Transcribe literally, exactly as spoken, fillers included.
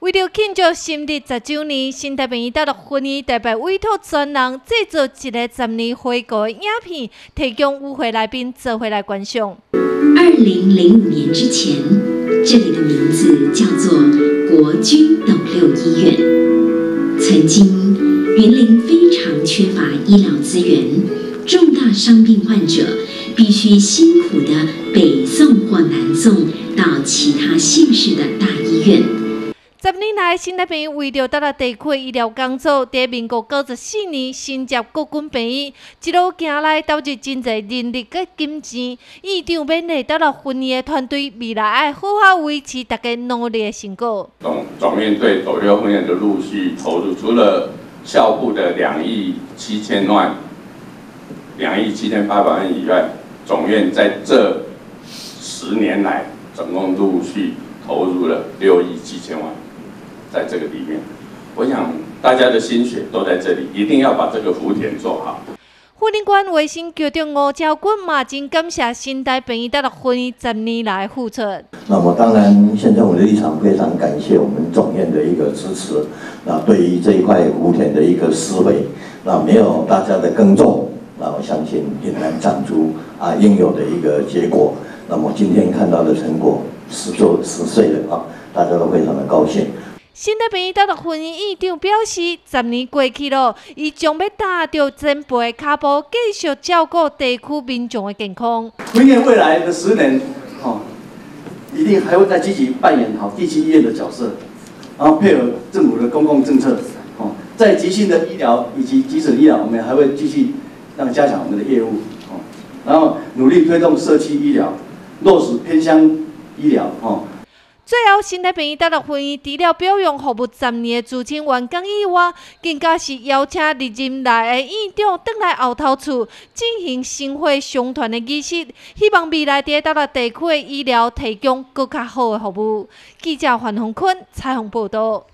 为了庆祝成立十周年，新台北医大的婚姻特别委托专人制作一个十年回顾的影片，提供与会来宾做回来观赏。 二零零五年之前，这里的名字叫做国军斗六医院。曾经，云林非常缺乏医疗资源，重大伤病患者必须辛苦的北送或南送到其他县市的大医院。 十年来，新台北为着达到地区医疗工作，在民国九十四年新接国军病院，一路行来投入真侪人力佮金钱。院长勉励达到婚姻的团队，未来爱好好维持大家努力的成果。 总总面对斗六婚宴的陆续投入，除了校部的两亿七千万、两亿七千八百万以外，总院在这十年来总共陆续投入了六亿七千万。在这个里面，我想大家的心血都在这里，一定要把这个福田做好。 婚姻馆卫生局长吴昭君嘛真感谢新台北医大的婚姻十年来付出。 那么当然，现在我的立场非常感谢我们总院的一个支持。那对于这一块福田的一个思维，那没有大家的耕种，那我相信很难长出啊应有的一个结果。那么今天看到的成果，十周十岁了啊，大家都非常的高兴。 新台北医大的婚姻院长表示，十年过去了，伊将要踏着前辈的脚步，继续照顾地区民众的健康。 明年未来的十年，哦，一定还会再积极扮演好地区医院的角色，然后配合政府的公共政策，哦，在急性的医疗以及急诊医疗，我们还会继续让加强我们的业务，哦，然后努力推动社区医疗，落实偏乡医疗，哦。 最后，新台北医大的婚姻除了表扬服务十年的资深员工以外，更加是邀请历任来的院长回来后头厝进行薪火相传的仪式，希望未来在到了地区的医疗提供更加好的服务。记者范宏坤采访报道。